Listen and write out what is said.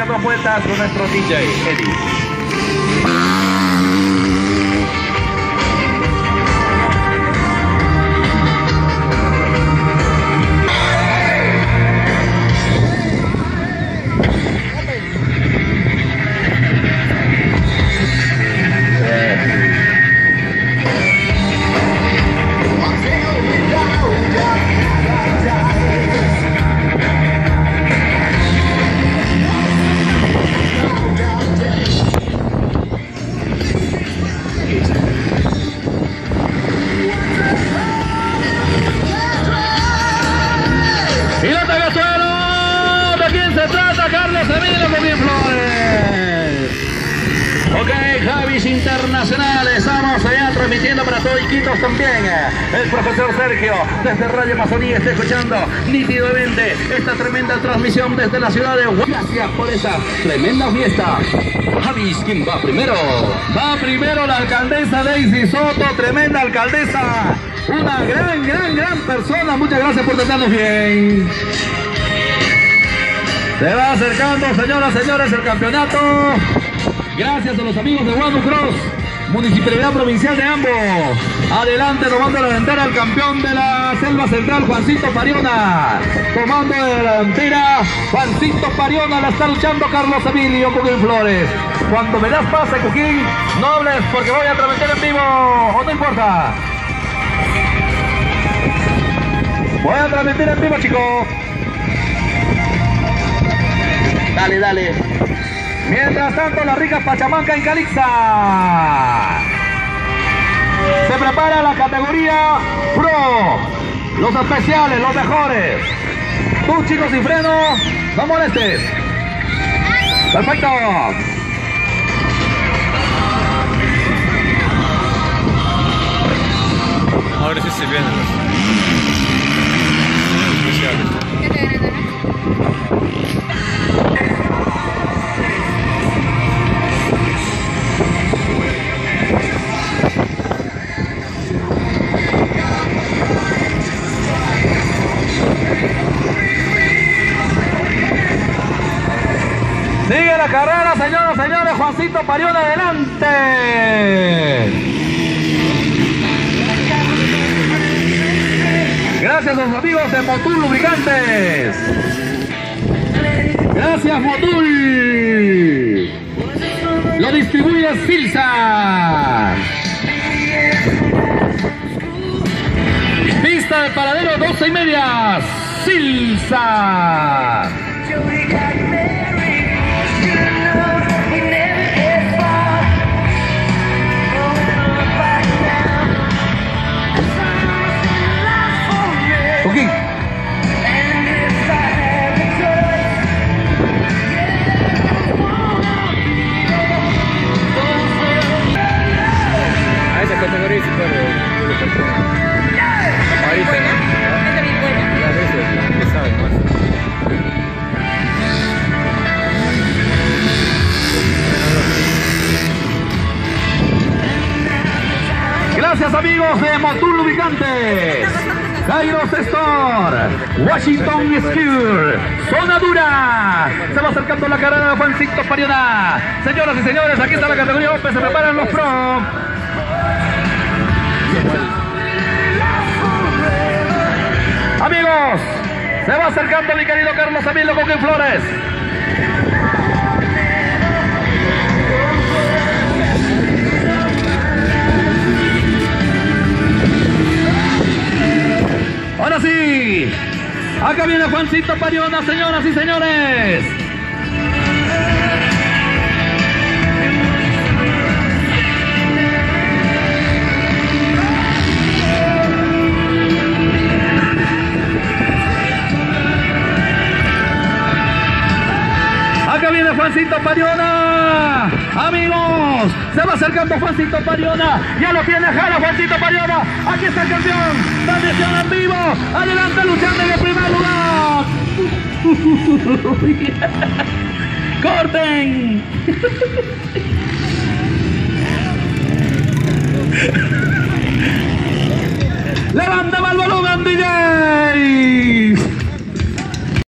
las dos vueltas con nuestro DJ Eddie. Internacionales, estamos allá transmitiendo para todo Iquitos también. El profesor Sergio desde Radio Amazonía está escuchando nítidamente esta tremenda transmisión desde la ciudad de Huacho. Gracias por esa tremenda fiesta. Javis, ¿quién va primero? Va primero la alcaldesa Daisy Soto, tremenda alcaldesa, una gran persona. Muchas gracias por tratarnos bien. Se va acercando, señoras y señores, el campeonato. Gracias a los amigos de Guanu Cross, Municipalidad Provincial de Ambo. Adelante, tomando la delantera el campeón de la Selva Central, Juancito Pariona. Tomando la delantera, Juancito Pariona, la está luchando Carlos Emilio Coquín Flores. Cuando me das pase, Coquín, no hables porque voy a transmitir en vivo, o no importa. Voy a transmitir en vivo, chicos. Dale, dale. Mientras tanto, la rica Pachamanca en Calixa. Se prepara la categoría Pro. Los especiales, los mejores. Tú, chicos, sin freno, no molestes. Perfecto. Ahora sí se vienen los especiales. ¿Qué te ganan? Sigue la carrera, señoras y señores. Juancito Pariona adelante. Gracias a los amigos de Motul Lubricantes. Gracias, Motul. Lo distribuye Silsa. Pista de paradero 12:30. Silsa. Coquín. A esa categoría se puede. Ahorita, ¿no? A veces, ¿qué sabes más? Gracias, amigos de Motul Lubricantes, Kairos Store, Washington Skill, Zona Dura. Se va acercando la carrera de Juancito Pariona. Señoras y señores, aquí está la categoría Open. Se preparan los Pro. Amigos, se va acercando mi querido Carlos Emilio Coquín Flores. Ahora sí, acá viene Juancito Pariona, señoras y señores. Acá viene Juancito Pariona. Amigos, se va acercando Juancito Pariona. Ya lo tiene Jara, Juancito Pariona. Aquí está el campeón. Transmisión en vivo. Adelante, luchando en el primer lugar. ¡Corten! ¡Levanta el volumen, DJ!